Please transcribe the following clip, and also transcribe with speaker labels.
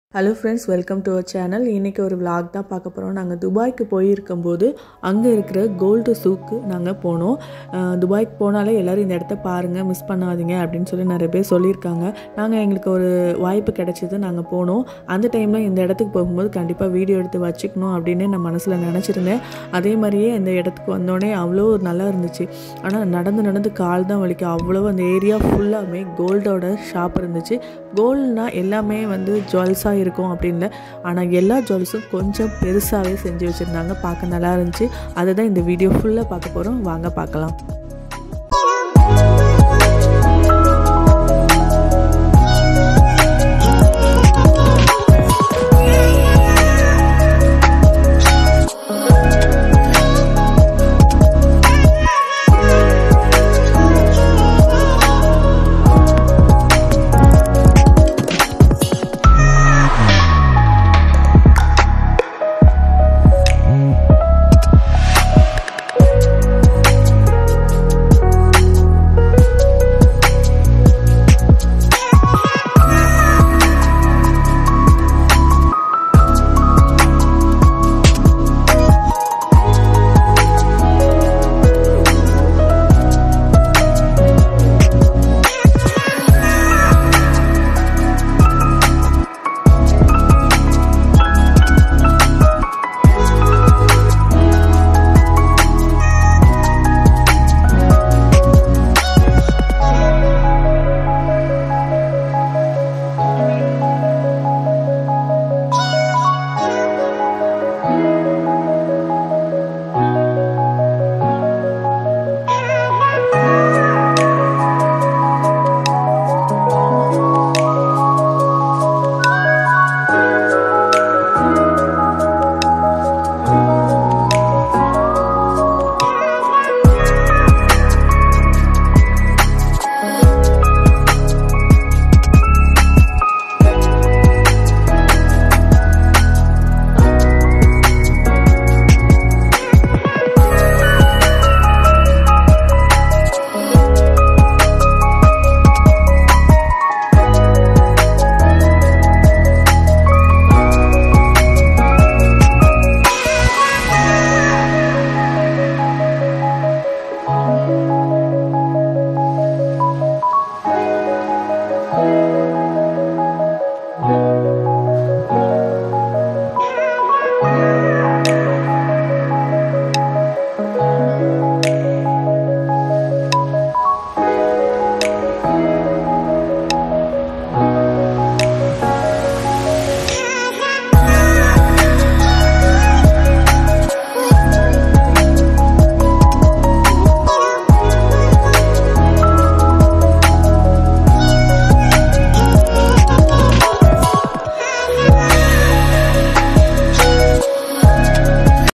Speaker 1: Hello friends, welcome to our channel. இன்னைக்கு ஒரு vlog தான் பார்க்க போறோம். நாங்க துபாய்க்கு போய் இருக்கும்போது அங்க இருக்கிற Gold Souk நாங்க போனோம். துபாய்க்கு போனாலே எல்லாரும் இந்த இடத்தை பாருங்க, மிஸ் பண்ணாதீங்க அப்படினு சொல்லி நிறைய பேர் சொல்லிருக்காங்க. நாங்க எங்களுக்கு ஒரு வாய்ப்பு கிடைச்சது, நாங்க போனோம். அந்த டைம்ல இந்த இடத்துக்கு போகும்போது கண்டிப்பா வீடியோ எடுத்து வச்சுக்கணும் அப்படினே நான் மனசுல நினைச்சிருந்தேன். அதே மாதிரியே இந்த இடத்துக்கு வந்தோனே அவ்ளோ நல்லா இருந்துச்சு. ஆனா நடந்து கால் தான் வலிக்கும். அவ்ளோ அந்த ஏரியா ஃபுல்லாமே கோல்டோட ஷாப் இருந்துச்சு. கோல்ட்னா எல்லாமே வந்து ஜுவல்ஸா இருக்கும் அப்படினு, ஆனா எல்லா ஜுவல்ஸும் கொஞ்சம் பெருசாவே செஞ்சு வச்சிருந்தாங்க. பார்க்க நல்லா இருந்துச்சு. அதை தான் இந்த வீடியோ ஃபுல்லா பார்க்க போறோம். வாங்க பார்க்கலாம்.